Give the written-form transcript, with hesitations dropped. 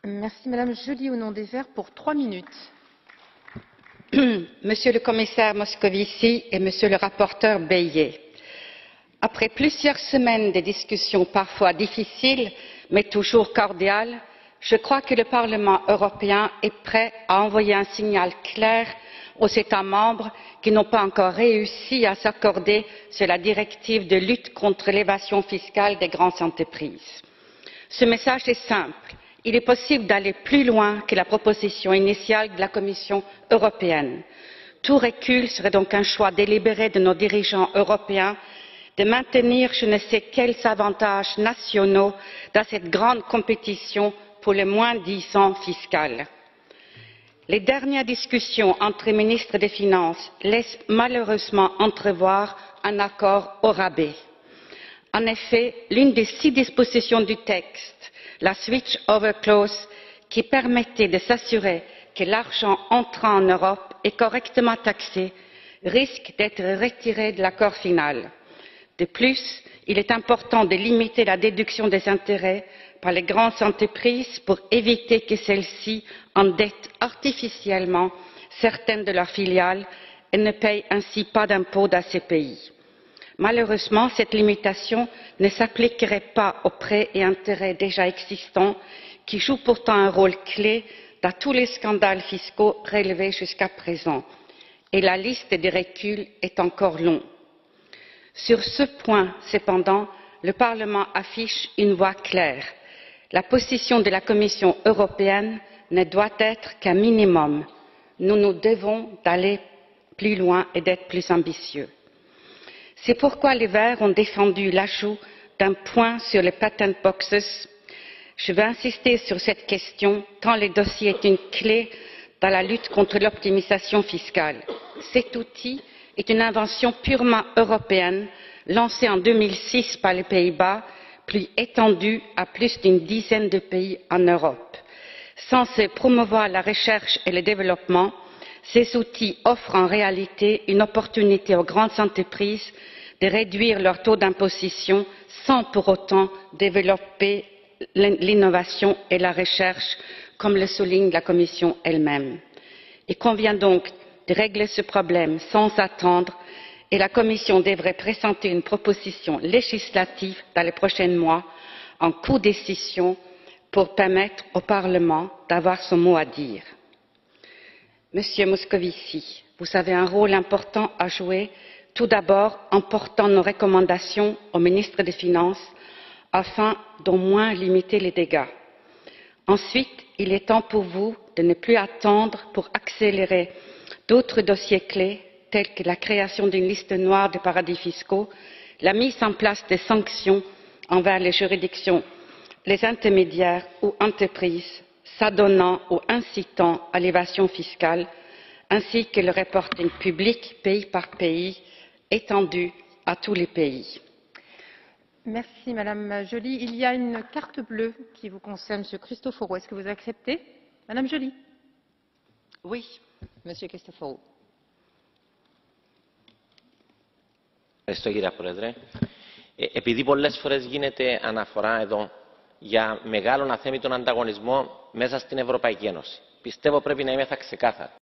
Merci, Madame Joly, au nom des Verts, pour 3 minutes. Monsieur le commissaire Moscovici et Monsieur le rapporteur Bayet, après plusieurs semaines de discussions parfois difficiles mais toujours cordiales, je crois que le Parlement européen est prêt à envoyer un signal clair aux États membres qui n'ont pas encore réussi à s'accorder sur la directive de lutte contre l'évasion fiscale des grandes entreprises. Ce message est simple. Il est possible d'aller plus loin que la proposition initiale de la Commission européenne. Tout recul serait donc un choix délibéré de nos dirigeants européens de maintenir je ne sais quels avantages nationaux dans cette grande compétition pour le moins-disant fiscal. Les dernières discussions entre ministres des Finances laissent malheureusement entrevoir un accord au rabais. En effet, l'une des 6 dispositions du texte, la switch over clause, qui permettait de s'assurer que l'argent entrant en Europe est correctement taxé, risque d'être retirée de l'accord final. De plus, il est important de limiter la déduction des intérêts par les grandes entreprises pour éviter que celles-ci endettent artificiellement certaines de leurs filiales et ne paient ainsi pas d'impôts dans ces pays. Malheureusement, cette limitation ne s'appliquerait pas aux prêts et intérêts déjà existants qui jouent pourtant un rôle clé dans tous les scandales fiscaux relevés jusqu'à présent. Et la liste des reculs est encore longue. Sur ce point, cependant, le Parlement affiche une voie claire. La position de la Commission européenne ne doit être qu'un minimum. Nous nous devons d'aller plus loin et d'être plus ambitieux. C'est pourquoi les Verts ont défendu l'ajout d'un point sur les patent boxes. Je veux insister sur cette question tant le dossier est une clé dans la lutte contre l'optimisation fiscale. Cet outil est une invention purement européenne lancée en 2006 par les Pays-Bas, puis étendue à plus d'une dizaine de pays en Europe. Censés promouvoir la recherche et le développement, ces outils offrent en réalité une opportunité aux grandes entreprises de réduire leur taux d'imposition sans pour autant développer l'innovation et la recherche, comme le souligne la Commission elle-même. Il convient donc de régler ce problème sans attendre et la Commission devrait présenter une proposition législative dans les prochains mois en codécision pour permettre au Parlement d'avoir son mot à dire. Monsieur Moscovici, vous avez un rôle important à jouer, tout d'abord en portant nos recommandations au ministre des Finances afin d'au moins limiter les dégâts. Ensuite, il est temps pour vous de ne plus attendre pour accélérer d'autres dossiers clés tels que la création d'une liste noire des paradis fiscaux, la mise en place de sanctions envers les juridictions, les intermédiaires ou entreprises s'adonnant ou incitant à l'évasion fiscale, ainsi que le reporting public pays par pays étendu à tous les pays. Merci, Madame Joly. Il y a une carte bleue qui vous concerne, Monsieur Christophorou. Est-ce que vous acceptez? Madame Joly. Oui. Monsieur Christophorou. Ευχαριστώ κύριε Πρόεδρε. Επειδή πολλές φορές γίνεται αναφορά εδώ για μεγάλον αθέμητον ανταγωνισμό μέσα στην Ευρωπαϊκή Ένωση, πιστεύω πρέπει να είμαι ξεκάθαρο.